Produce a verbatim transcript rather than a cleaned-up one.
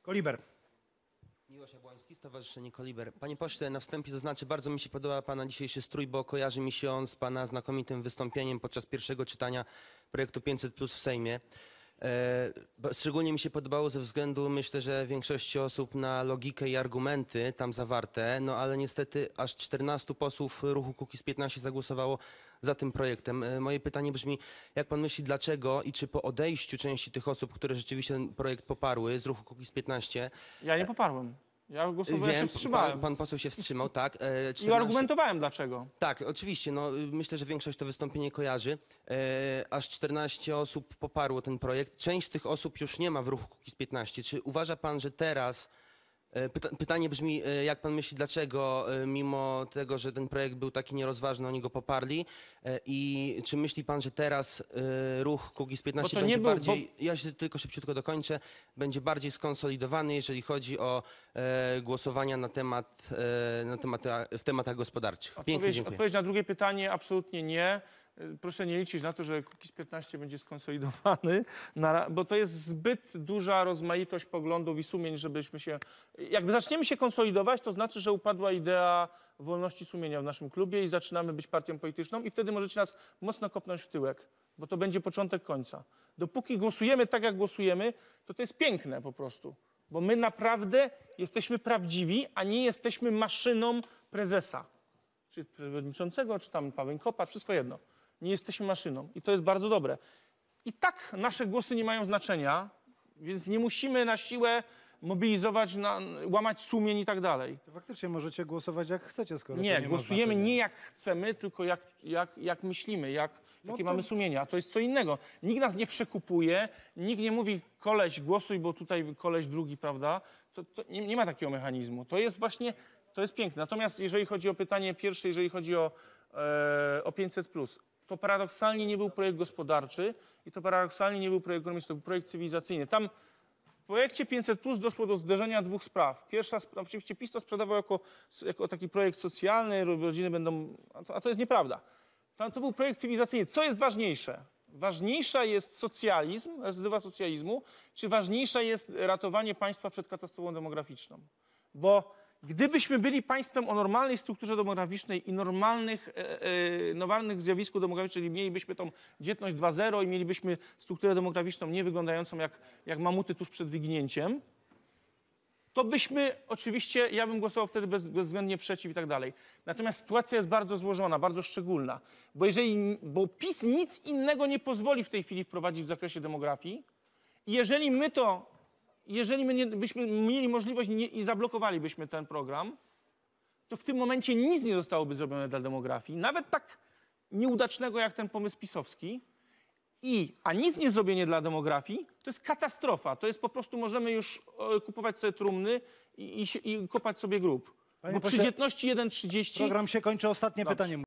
Koliber. Miłosz Jabłoński, Stowarzyszenie Koliber. Panie pośle, na wstępie zaznaczę, bardzo mi się podoba pana dzisiejszy strój, bo kojarzy mi się on z pana znakomitym wystąpieniem podczas pierwszego czytania projektu pięćset plus w Sejmie. E, szczególnie mi się podobało ze względu, myślę, że większości osób na logikę i argumenty tam zawarte, no ale niestety aż czternastu posłów ruchu Kukiz piętnaście zagłosowało za tym projektem. E, moje pytanie brzmi, jak pan myśli, dlaczego i czy po odejściu części tych osób, które rzeczywiście ten projekt poparły z ruchu Kukiz piętnaście... Ja nie poparłem. Ja głosowałem, Wiem, się wstrzymałem. pan, pan poseł się wstrzymał, tak. E, czternaście... I argumentowałem dlaczego. Tak, oczywiście. No, myślę, że większość to wystąpienie kojarzy. E, aż czternaście osób poparło ten projekt. Część z tych osób już nie ma w ruchu Kukiz piętnaście. Czy uważa pan, że teraz... E, pyta, pytanie brzmi, e, jak pan myśli, dlaczego e, mimo tego, że ten projekt był taki nierozważny, oni go poparli? E, I czy myśli pan, że teraz e, ruch Kukiz piętnaście Bo to nie będzie był- bardziej... bo- Ja się tylko szybciutko dokończę. Będzie bardziej skonsolidowany, jeżeli chodzi o e, głosowania na temat, e, na temat, w tematach gospodarczych. Pięknie, Odpowiedź, dziękuję. odpowiedź na drugie pytanie, absolutnie nie. Proszę nie liczyć na to, że Kukiz piętnaście będzie skonsolidowany, na, bo to jest zbyt duża rozmaitość poglądów i sumień, żebyśmy się... Jakby zaczniemy się konsolidować, to znaczy, że upadła idea wolności sumienia w naszym klubie i zaczynamy być partią polityczną i wtedy możecie nas mocno kopnąć w tyłek, bo to będzie początek końca. Dopóki głosujemy tak, jak głosujemy, to to jest piękne po prostu, bo my naprawdę jesteśmy prawdziwi, a nie jesteśmy maszyną prezesa, czy przewodniczącego, czy tam Paweł Kopacz, wszystko jedno. Nie jesteśmy maszyną i to jest bardzo dobre. I tak nasze głosy nie mają znaczenia, więc nie musimy na siłę mobilizować, na, łamać sumień i tak dalej. To faktycznie możecie głosować jak chcecie, skoro Nie, to nie głosujemy ma znaczenia. nie jak chcemy, tylko jak, jak, jak myślimy, jak, No jakie to- mamy sumienia. To jest co innego. Nikt nas nie przekupuje, nikt nie mówi koleś głosuj, bo tutaj koleś drugi, prawda? To, to nie, nie ma takiego mechanizmu. To jest właśnie, to jest piękne. Natomiast jeżeli chodzi o pytanie pierwsze, jeżeli chodzi o, e, o pięćset plus, to paradoksalnie nie był projekt gospodarczy i to paradoksalnie nie był projekt ekonomiczny, to był projekt cywilizacyjny. Tam w projekcie pięćset plus doszło do zderzenia dwóch spraw. Pierwsza sprawa, oczywiście PiS to sprzedawał jako, jako taki projekt socjalny, rodziny będą, a to, a to jest nieprawda. Tam to był projekt cywilizacyjny. Co jest ważniejsze? Ważniejsza jest socjalizm, rezydywa socjalizmu, czy ważniejsza jest ratowanie państwa przed katastrofą demograficzną? Bo gdybyśmy byli państwem o normalnej strukturze demograficznej i normalnych, e, e, normalnych zjawisku demograficznym, czyli mielibyśmy tą dzietność dwa zero i mielibyśmy strukturę demograficzną nie wyglądającą jak, jak mamuty tuż przed wyginięciem, to byśmy oczywiście, ja bym głosował wtedy bez, bezwzględnie przeciw i tak dalej. Natomiast sytuacja jest bardzo złożona, bardzo szczególna, bo jeżeli, bo PiS nic innego nie pozwoli w tej chwili wprowadzić w zakresie demografii i jeżeli my to Jeżeli my nie, byśmy mieli możliwość nie, i zablokowalibyśmy ten program, to w tym momencie nic nie zostałoby zrobione dla demografii, nawet tak nieudacznego jak ten pomysł pisowski. I, a nic nie zrobienie dla demografii to jest katastrofa. To jest po prostu, możemy już e, kupować sobie trumny i, i, się- i kopać sobie grób. Panie Bo przy pośle, dzietności jeden trzydzieści... Program się kończy. Ostatnie Dobrze. pytanie.